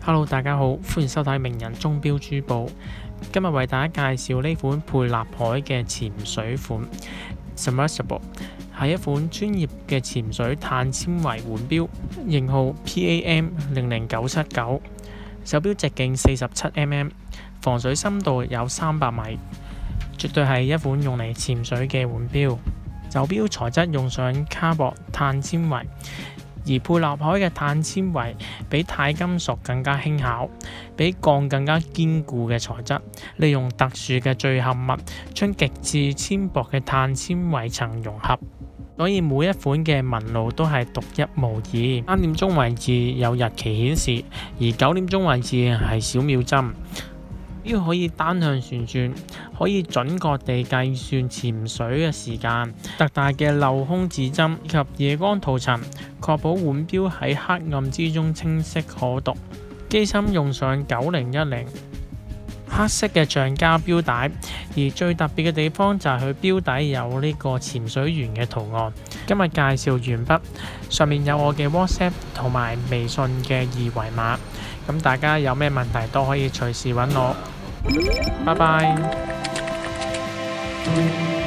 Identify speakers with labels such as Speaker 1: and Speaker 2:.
Speaker 1: Hello， 大家好，歡迎收睇名人鐘錶珠寶。今日為大家介紹呢款沛納海嘅潛水款 Submersible， 係一款專業嘅潛水碳纖維腕錶，型號 PAM00979，手錶直徑47mm， 防水深度有300米，絕對係一款用嚟潛水嘅腕錶。手錶材質用上卡鉑碳纖維，而沛納海嘅碳纖維比鈦金屬更加輕巧，比鋼更加堅固嘅材質，利用特殊嘅聚合物將極致纖薄嘅碳纖維層融合，所以每一款嘅紋路都係獨一無二。3點鐘位置有日期顯示，而9點鐘位置係小秒針。錶可以單向旋轉，可以準確地計算潛水嘅時間。特大嘅鏤空指針以及夜光塗層，確保腕錶喺黑暗之中清晰可讀。機芯用上9010黑色嘅橡膠錶帶，而最特別嘅地方就係佢錶底有呢個潛水員嘅圖案。今日介紹完畢，上面有我嘅 WhatsApp 同埋微信嘅二維碼，咁大家有咩問題都可以隨時揾我。拜拜。